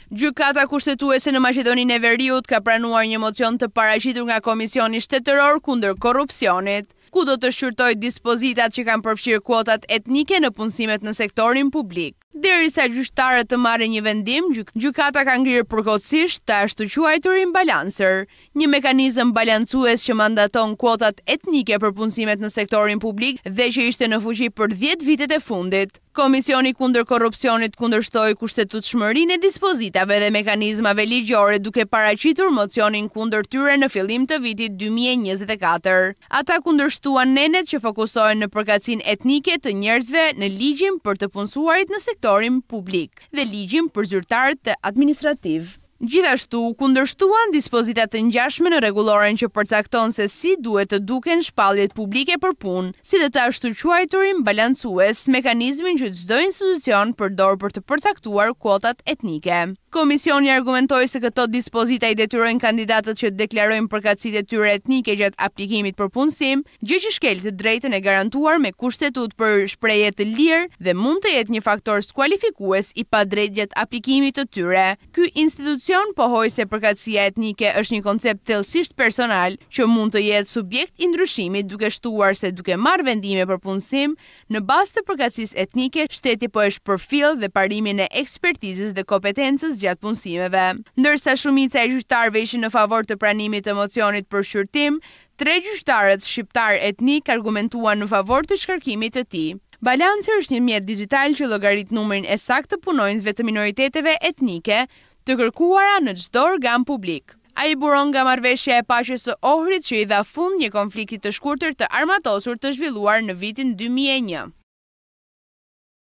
Gjykata kushtetuese në Maqedoninë e Veriut ka pranuar një mocion të paraqitur nga Komisioni Shtetëror kundër korrupsionit, ku do të shqyrtojë dispozitat që kanë përfshirë kuotat etnike në punësimet në sektorin publik. Derisa gjyqtarët të marrin një vendim, gjykata ka ngrirë përkohësisht të ashtu quajturin balancer, një mekanizëm balancues që mandaton kuotat etnike për punësimet në sektorin publik dhe që ishte në fuqi për 10 vitet e fundit. Komisioni kundër korrupsionit kundërshtoi kushtetutshmërinë e dispozitave dhe mekanizmave ligjore duke paraqitur mocionin kundër tyre në fillim të vitit 2024. Ata kundërshtuan nenet që fokusohen në përkatësinë etnike të njerëzve në ligjin për të punësuarit në sektorin publik dhe ligjin për zyrtarët administrativ. Gjithashtu, kundërshtuan dispozitat të ngjashme në rregulloren që përcakton se si duhet të duken shpalljet publike për punë, si dhe të ashtu quajturin balancues, mekanizmin që çdo institucion përdor për të përcaktuar kuotat etnike. Komisioni argumentoi se këto dispozita i detyrojnë kandidatët që deklarojnë përkatësitë e tyre etnike gjatë aplikimit për punësim, gjë që shkel të drejtën e garantuar me kushtetut për shprehje të lirë dhe mund të jetë një faktor skualifikues i padrejtë gjatë aplikimit të tyre. Ky institucion pohoi se përkatësia etnike është një koncept thellësisht personal që mund të jetë subjekt i ndryshimit, duke shtuar se duke marrë vendime për punësim në bazë të përkatësisë etnike, shteti po e shpërfill dhe parimin e ekspertizës dhe kompetencës gjatë punësimeve. Ndërsa shumica e gjyqtarëve ishin në favor të pranimit të mocionit për shqyrtim, 3 gjyqtarët shqiptar etnik argumentuan në favor të shkarkimit të tij. Balancer është një mjet digital që llogarit numrin e saktë të punonjësve të minoriteteve etnike të kërkuara në çdo organ publik. Ai buron nga marrëveshja e paqes së Ohrit që i dha fund një konflikti të shkurtër të armatosur të zhvilluar në vitin 2001.